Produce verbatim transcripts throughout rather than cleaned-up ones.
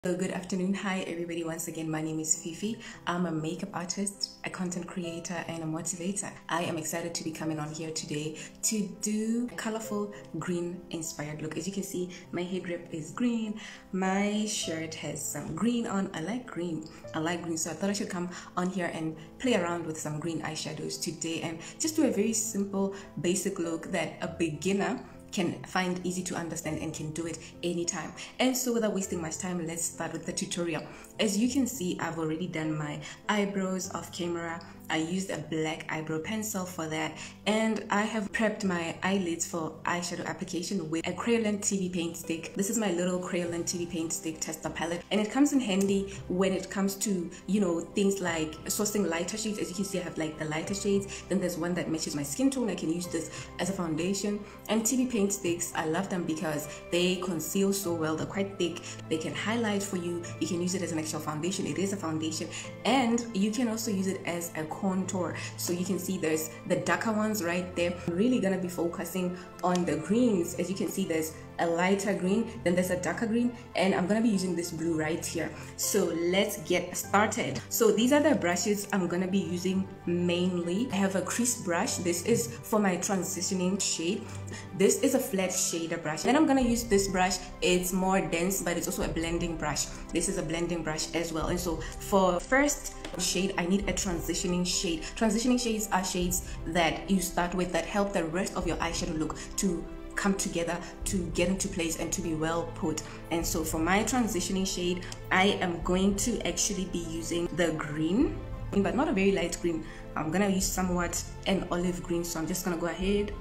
So good afternoon. Hi everybody. Once again, my name is Fifi. I'm a makeup artist, a content creator, and a motivator. I am excited to be coming on here today to do a colorful green inspired look. As you can see, my head wrap is green. My shirt has some green on. I like green. I like green. So I thought I should come on here and play around with some green eyeshadows today and just do a very simple, basic look that a beginner can find easy to understand and can do it anytime. And so without wasting much time, let's start with the tutorial. As you can see, I've already done my eyebrows off camera. I used a black eyebrow pencil for that, and I have prepped my eyelids for eyeshadow application with a Crayolan T V paint stick. This is my little Crayolan T V paint stick tester palette, and it comes in handy when it comes to, you know, things like sourcing lighter shades. As you can see, I have like the lighter shades, then there's one that matches my skin tone. I can use this as a foundation. And T V paint sticks, I love them because they conceal so well. They're quite thick. They can highlight for you. You can use it as an actual foundation. It is a foundation, and you can also use it as a contour. So you can see there's the darker ones right there. I'm really gonna be focusing on the greens. As you can see, there's a lighter green, then there's a darker green, and I'm gonna be using this blue right here. So let's get started. So these are the brushes I'm gonna be using mainly. I have a crease brush. This is for my transitioning shade. This is a flat shader brush. Then I'm gonna use this brush. It's more dense, but it's also a blending brush. This is a blending brush as well. And so for first shade, I need a transitioning shade. Transitioning shades are shades that you start with that help the rest of your eyeshadow look to come together, to get into place, and to be well put. And so for my transitioning shade, I am going to actually be using the green, but not a very light green. I'm gonna use somewhat an olive green. So I'm just gonna go ahead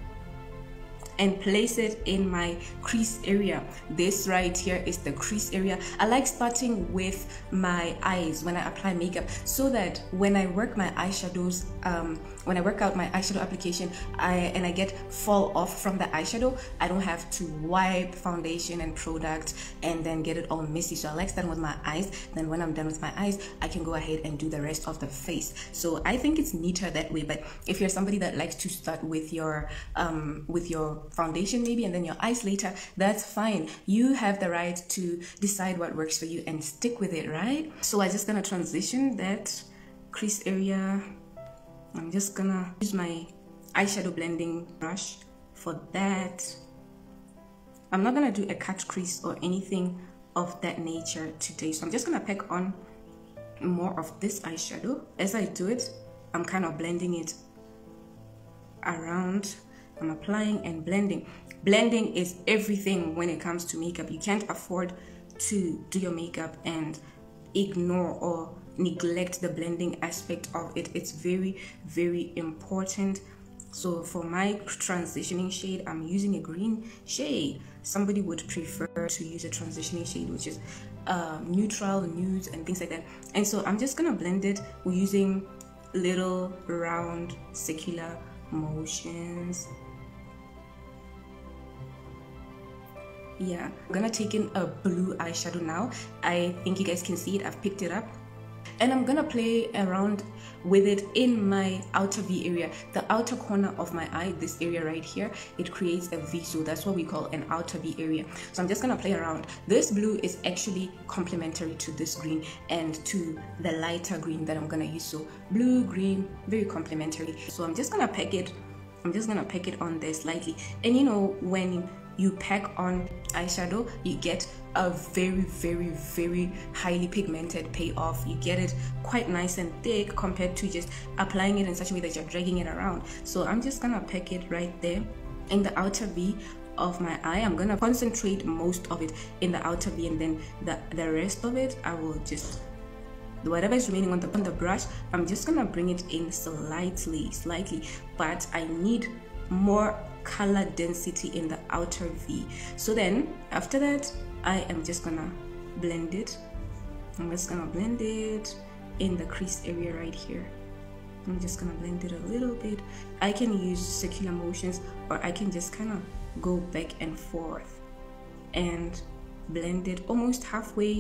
and place it in my crease area. This right here is the crease area. I like starting with my eyes when I apply makeup, so that when I work my eyeshadows, um, when I work out my eyeshadow application, I and I get fall off from the eyeshadow, I don't have to wipe foundation and product and then get it all messy. So I like starting with my eyes. Then when I'm done with my eyes, I can go ahead and do the rest of the face. So I think it's neater that way. But if you're somebody that likes to start with your um, with your foundation maybe and then your eyes later, that's fine. You have the right to decide what works for you and stick with it, right? So I'm just gonna transition that crease area. I'm just gonna use my eyeshadow blending brush for that. I'm not gonna do a cut crease or anything of that nature today, so I'm just gonna pack on more of this eyeshadow. As I do it, I'm kind of blending it around. I'm applying and blending. Blending is everything when it comes to makeup. You can't afford to do your makeup and ignore or neglect the blending aspect of it. It's very, very important. So for my transitioning shade, I'm using a green shade. Somebody would prefer to use a transitioning shade, which is uh, neutral, nudes, and things like that. And so I'm just gonna blend it using little round circular motions. Yeah, I'm gonna take in a blue eyeshadow now. I think you guys can see it. I've picked it up, and I'm gonna play around with it in my outer V area, the outer corner of my eye. This area right here, it creates a V, so that's what we call an outer V area. So I'm just gonna play around. This blue is actually complementary to this green and to the lighter green that I'm gonna use. So blue, green, very complementary. So I'm just gonna pack it. I'm just gonna pack it on there slightly. And you know, when you pack on eyeshadow, you get a very, very, very highly pigmented payoff. You get it quite nice and thick compared to just applying it in such a way that you're dragging it around. So I'm just gonna pack it right there in the outer V of my eye. I'm gonna concentrate most of it in the outer V, and then the, the rest of it, I will just, whatever is remaining on the, on the brush, I'm just gonna bring it in slightly, slightly, but I need more color density in the outer V. So then after that, I am just gonna blend it. I'm just gonna blend it in the crease area right here. I'm just gonna blend it a little bit. I can use circular motions, or I can just kind of go back and forth and blend it almost halfway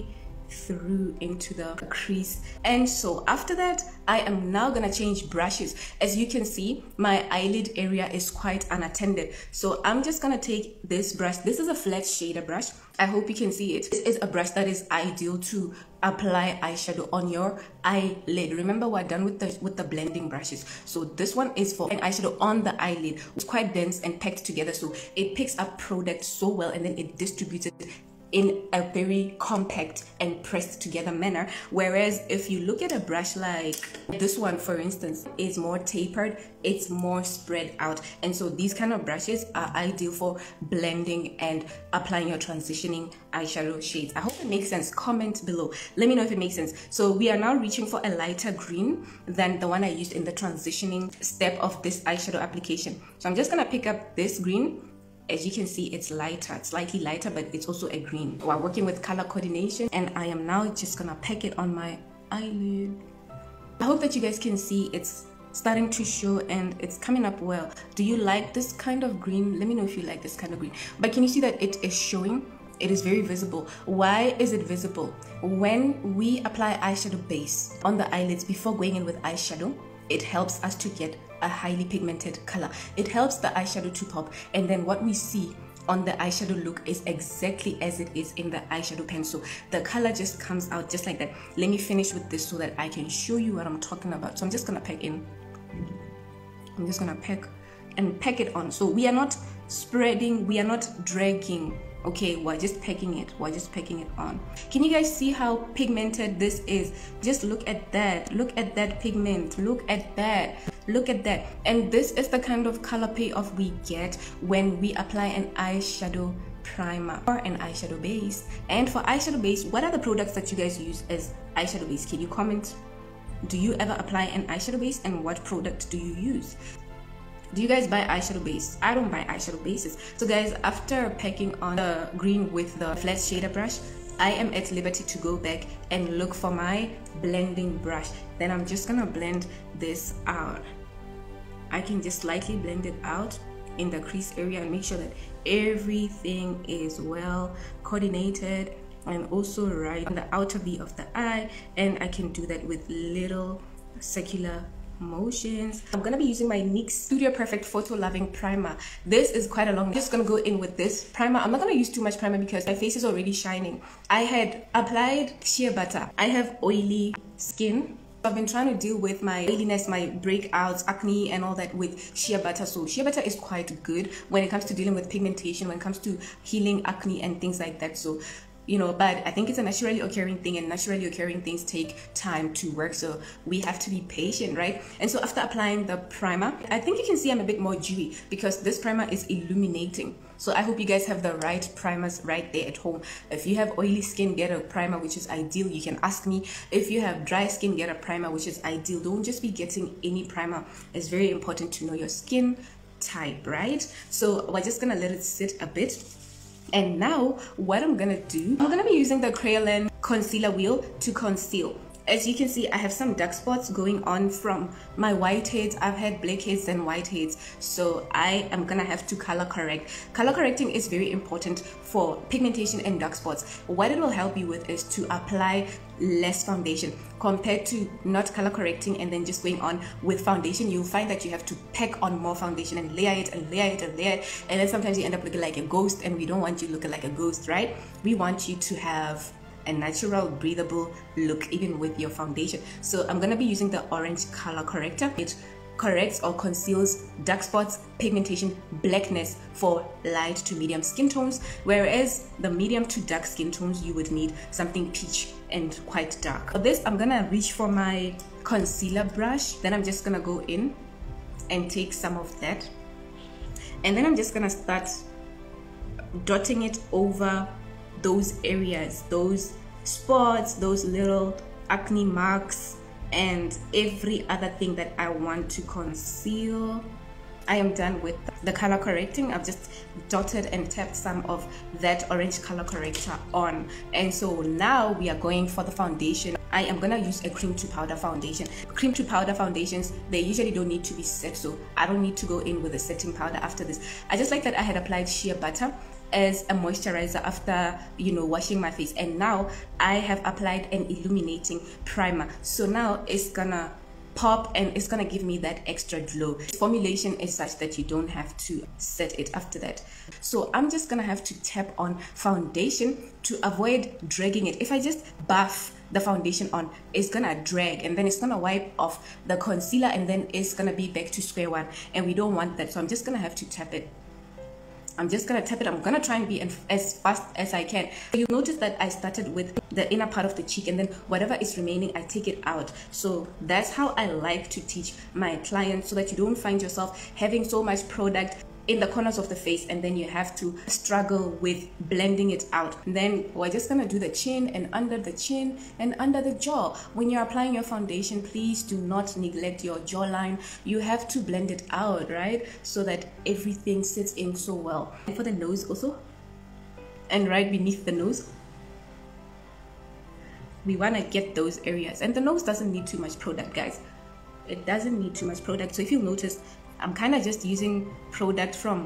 through into the crease. And so after that, I am now gonna change brushes. As you can see, my eyelid area is quite unattended, so I'm just gonna take this brush. This is a flat shader brush. I hope you can see it. This is a brush that is ideal to apply eyeshadow on your eyelid. Remember, we're done with the with the blending brushes, so this one is for an eyeshadow on the eyelid. It's quite dense and packed together, so it picks up product so well, and then it distributes it in a very compact and pressed together manner. Whereas if you look at a brush like this one, for instance, is more tapered, it's more spread out. And so these kind of brushes are ideal for blending and applying your transitioning eyeshadow shades. I hope it makes sense. Comment below, let me know if it makes sense. So we are now reaching for a lighter green than the one I used in the transitioning step of this eyeshadow application. So I'm just gonna pick up this green. As you can see, it's lighter, it's slightly lighter, but it's also a green. We're working with color coordination, and I am now just gonna pack it on my eyelid. I hope that you guys can see it's starting to show and it's coming up well. Do you like this kind of green? Let me know if you like this kind of green. But can you see that it is showing? It is very visible. Why is it visible? When we apply eyeshadow base on the eyelids before going in with eyeshadow, it helps us to get a highly pigmented color. It helps the eyeshadow to pop, and then what we see on the eyeshadow look is exactly as it is in the eyeshadow pencil. The color just comes out just like that. Let me finish with this so that I can show you what I'm talking about. So I'm just gonna pack in. I'm just gonna pack and pack it on. So we are not spreading, we are not dragging. Okay, we're just packing it, we're just packing it on. Can you guys see how pigmented this is? Just look at that, look at that pigment, look at that, look at that. And this is the kind of color payoff we get when we apply an eyeshadow primer or an eyeshadow base. And for eyeshadow base, what are the products that you guys use as eyeshadow base? Can you comment? Do you ever apply an eyeshadow base, and what product do you use? Do you guys buy eyeshadow base? I don't buy eyeshadow bases. So guys, after packing on the green with the flat shader brush, I am at liberty to go back and look for my blending brush. Then I'm just gonna blend this out. I can just slightly blend it out in the crease area and make sure that everything is well coordinated and also right on the outer V of the eye. And I can do that with little circular motions. I'm gonna be using my NYX Studio Perfect Photo Loving Primer. This is quite a long. I'm just gonna go in with this primer. I'm not gonna use too much primer because my face is already shining. I had applied shea butter. I have oily skin. I've been trying to deal with my oiliness, my breakouts, acne and all that with shea butter. So shea butter is quite good when it comes to dealing with pigmentation, when it comes to healing acne and things like that. So you know, but I think it's a naturally occurring thing, and naturally occurring things take time to work, so we have to be patient, right? And so after applying the primer, I think you can see I'm a bit more dewy because this primer is illuminating. So I hope you guys have the right primers right there at home. If you have oily skin, get a primer, which is ideal. You can ask me. If you have dry skin, get a primer, which is ideal. Don't just be getting any primer. It's very important to know your skin type, right? So we're just gonna let it sit a bit. And now what I'm gonna do, I'm gonna be using the Crayolan concealer wheel to conceal. As you can see, I have some dark spots going on from my whiteheads. I've had blackheads and whiteheads, so I am gonna have to color correct. Color correcting is very important for pigmentation and dark spots. What it will help you with is to apply less foundation compared to not color correcting and then just going on with foundation. You'll find that you have to pack on more foundation and layer it and layer it and layer it, and then sometimes you end up looking like a ghost, and we don't want you looking like a ghost, right? We want you to have a natural, breathable look even with your foundation. So I'm gonna be using the orange color corrector. It corrects or conceals dark spots, pigmentation, blackness for light to medium skin tones, whereas the medium to dark skin tones you would need something peach and quite dark. For this, I'm gonna reach for my concealer brush. Then I'm just gonna go in and take some of that, and then I'm just gonna start dotting it over those areas, those spots, those little acne marks, and every other thing that I want to conceal. I am done with the color correcting. I've just dotted and tapped some of that orange color corrector on, and so now we are going for the foundation. I am gonna use a cream to powder foundation. Cream to powder foundations, they usually don't need to be set, so I don't need to go in with a setting powder after this. I just like that I had applied shea butter as a moisturizer after, you know, washing my face. And now I have applied an illuminating primer, so now it's gonna pop and it's gonna give me that extra glow. This formulation is such that you don't have to set it after that. So I'm just gonna have to tap on foundation to avoid dragging it. If I just buff the foundation on, it's gonna drag and then it's gonna wipe off the concealer and then it's gonna be back to square one, and we don't want that. So I'm just gonna have to tap it. I'm just gonna tap it. I'm gonna try and be as fast as I can. You'll notice that I started with the inner part of the cheek, and then whatever is remaining, I take it out. So that's how I like to teach my clients, so that you don't find yourself having so much product in the corners of the face and then you have to struggle with blending it out. And then we're just gonna do the chin and under the chin and under the jaw. When you're applying your foundation, please do not neglect your jawline. You have to blend it out, right, so that everything sits in so well. And for the nose also, and right beneath the nose, we want to get those areas. And the nose doesn't need too much product, guys. It doesn't need too much product. So if you'll notice, I'm kind of just using product from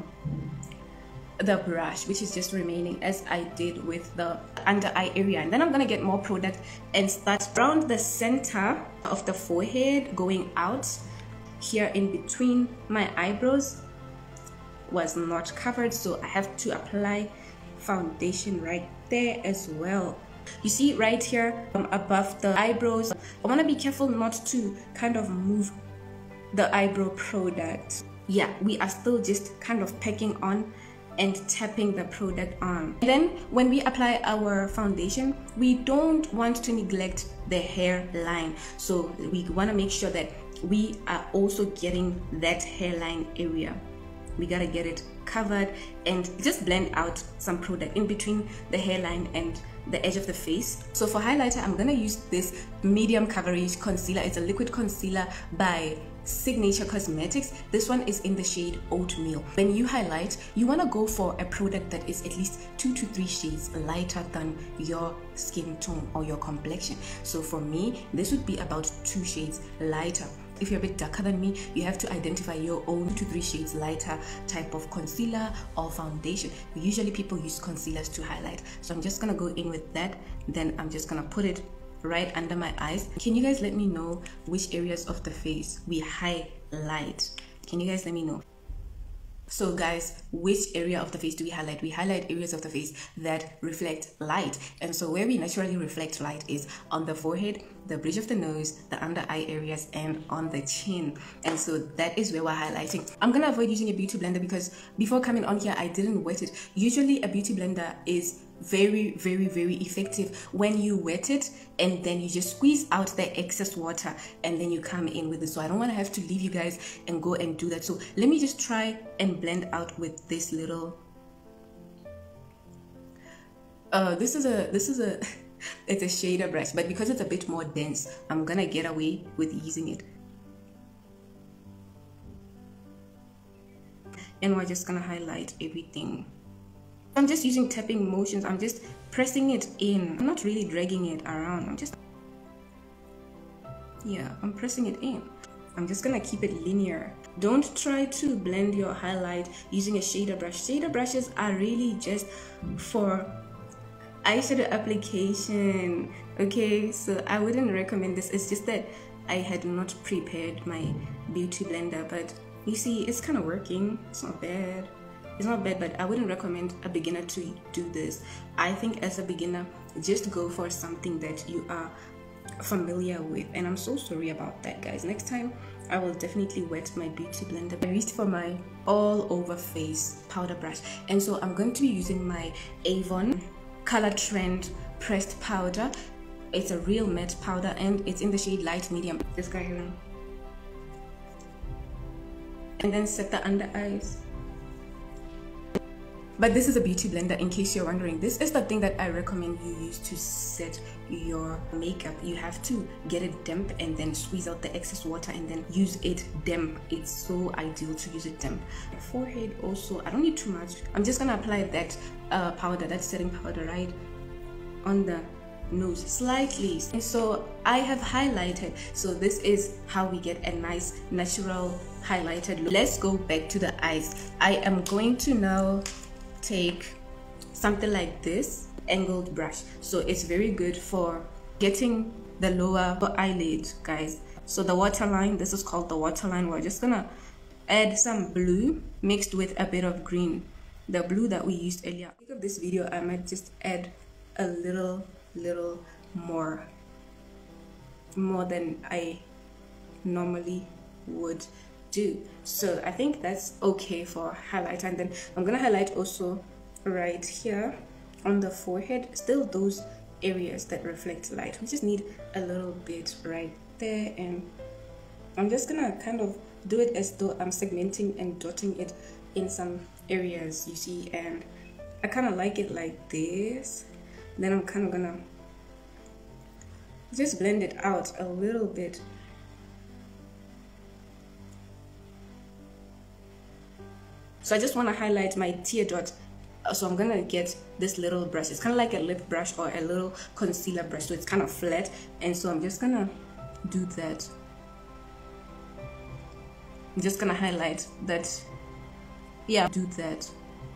the brush, which is just remaining as I did with the under eye area. And then I'm gonna get more product and start around the center of the forehead, going out here in between my eyebrows. Was not covered, so I have to apply foundation right there as well. You see right here um, above the eyebrows, I want to be careful not to kind of move the eyebrow product. Yeah, we are still just kind of packing on and tapping the product on. And then when we apply our foundation, we don't want to neglect the hairline, so we want to make sure that we are also getting that hairline area. We gotta get it covered and just blend out some product in between the hairline and the edge of the face. So for highlighter, I'm gonna use this medium coverage concealer. It's a liquid concealer by Signature Cosmetics. This one is in the shade Oatmeal. When you highlight, you want to go for a product that is at least two to three shades lighter than your skin tone or your complexion. So for me, this would be about two shades lighter. If you're a bit darker than me, you have to identify your own two to three shades lighter type of concealer or foundation. Usually people use concealers to highlight, so I'm just gonna go in with that. Then I'm just gonna put it right under my eyes. Can you guys let me know which areas of the face we highlight? Can you guys let me know? So guys, which area of the face do we highlight? We highlight areas of the face that reflect light. And so where we naturally reflect light is on the forehead, the bridge of the nose, the under eye areas, and on the chin. And so that is where we're highlighting. I'm gonna avoid using a beauty blender because before coming on here, I didn't wet it. Usually a beauty blender is very very very effective when you wet it and then you just squeeze out the excess water and then you come in with it. So I don't want to have to leave you guys and go and do that. So let me just try and blend out with this little uh this is a this is a it's a shader brush, but because it's a bit more dense, I'm gonna get away with using it. And we're just gonna highlight everything. I'm just using tapping motions. I'm just pressing it in. I'm not really dragging it around. I'm just, yeah, I'm pressing it in. I'm just gonna keep it linear. Don't try to blend your highlight using a shader brush. Shader brushes are really just for eyeshadow application. Okay, so I wouldn't recommend this. It's just that I had not prepared my beauty blender, but you see, it's kind of working. It's not bad. It's not bad, but I wouldn't recommend a beginner to do this. I think as a beginner, just go for something that you are familiar with. And I'm so sorry about that, guys. Next time, I will definitely wet my beauty blender. I reached for my all over face powder brush. And so I'm going to be using my Avon Color Trend pressed powder. It's a real matte powder and it's in the shade light medium. This guy here. And then set the under eyes. But this is a beauty blender, in case you're wondering. This is the thing that I recommend you use to set your makeup. You have to get it damp and then squeeze out the excess water and then use it damp. It's so ideal to use it damp. Forehead also, I don't need too much. I'm just gonna apply that uh, powder, that setting powder right on the nose slightly. And so I have highlighted. So this is how we get a nice natural highlighted look. Let's go back to the eyes. I am going to now take something like this angled brush. So it's very good for getting the lower eyelid, guys. So the waterline, this is called the waterline. We're just gonna add some blue mixed with a bit of green, the blue that we used earlier. For this video, I might just add a little little more more than I normally would do. So I think that's okay for highlight. And then I'm gonna highlight also right here on the forehead, still those areas that reflect light. We just need a little bit right there, and I'm just gonna kind of do it as though I'm segmenting and dotting it in some areas, you see. And I kind of like it like this. Then I'm kind of gonna just blend it out a little bit. So I just want to highlight my tear dot. So I'm gonna get this little brush. It's kind of like a lip brush or a little concealer brush, so it's kind of flat. And so I'm just gonna do that. I'm just gonna highlight that. Yeah, do that.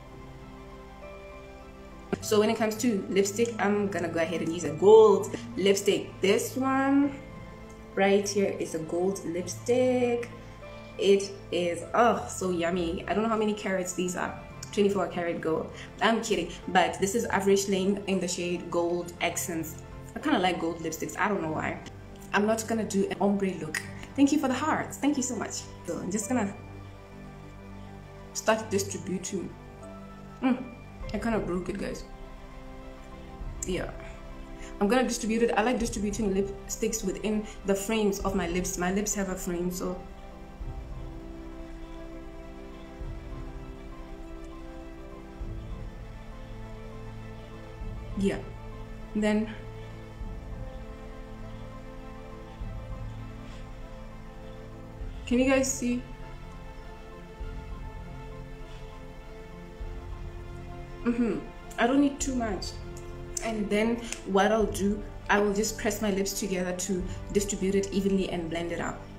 So when it comes to lipstick, I'm gonna go ahead and use a gold lipstick. This one right here is a gold lipstick. It is, oh, so yummy. I don't know how many carats these are. twenty-four karat gold. I'm kidding, but this is Average Lane in the shade Gold Accents. I kind of like gold lipsticks. I don't know why. I'm not gonna do an ombre look. Thank you for the hearts. Thank you so much. So I'm just gonna start distributing. Mm, I kind of broke it, guys. Yeah, I'm gonna distribute it. I like distributing lipsticks within the frames of my lips. My lips have a frame, so yeah. Then can you guys see? Mm-hmm. I don't need too much. And then what I'll do, I will just press my lips together to distribute it evenly and blend it out.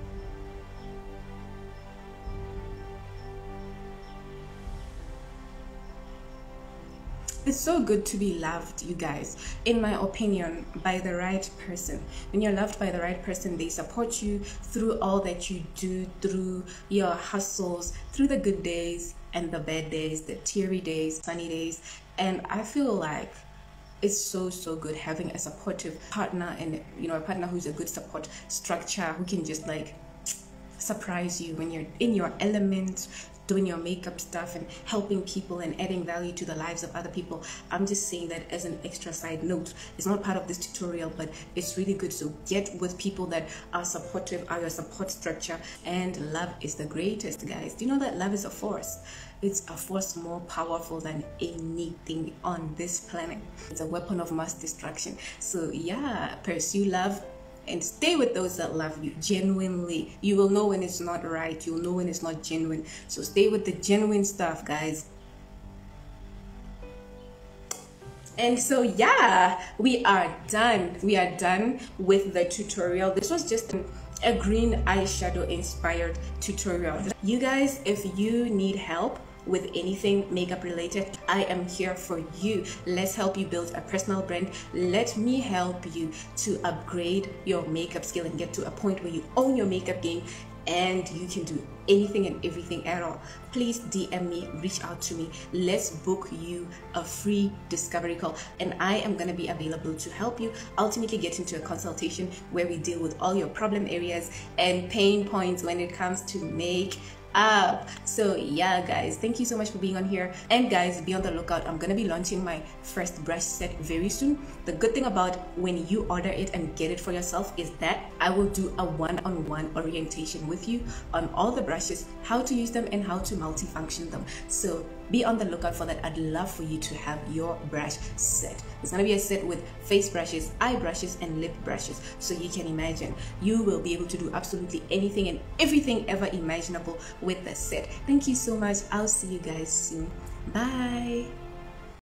It's so good to be loved, you guys, in my opinion, by the right person. When you're loved by the right person, they support you through all that you do, through your hustles, through the good days and the bad days, the teary days, sunny days. And I feel like it's so so good having a supportive partner, and you know, a partner who's a good support structure, who can just like surprise you when you're in your element, doing your makeup stuff and helping people and adding value to the lives of other people. I'm just saying that as an extra side note. It's not part of this tutorial, but it's really good. So get with people that are supportive, are your support structure. And love is the greatest, guys. Do you know that love is a force? It's a force more powerful than anything on this planet. It's a weapon of mass destruction. So yeah, pursue love and stay with those that love you genuinely. You will know when it's not right. You'll know when it's not genuine. So stay with the genuine stuff, guys. And so yeah, we are done. We are done with the tutorial. This was just a green eyeshadow inspired tutorial. You guys, if you need help with anything makeup related, I am here for you. Let's help you build a personal brand. Let me help you to upgrade your makeup skill and get to a point where you own your makeup game and you can do anything and everything at all. Please D M me, reach out to me. Let's book you a free discovery call, and I am going to be available to help you ultimately get into a consultation where we deal with all your problem areas and pain points when it comes to make up. So yeah, guys, thank you so much for being on here. And guys, be on the lookout. I'm gonna be launching my first brush set very soon. The good thing about when you order it and get it for yourself is that I will do a one-on-one orientation with you on all the brushes, how to use them and how to multifunction them. So be on the lookout for that. I'd love for you to have your brush set. It's gonna be a set with face brushes, eye brushes and lip brushes, so you can imagine you will be able to do absolutely anything and everything ever imaginable with the set. Thank you so much. I'll see you guys soon. Bye.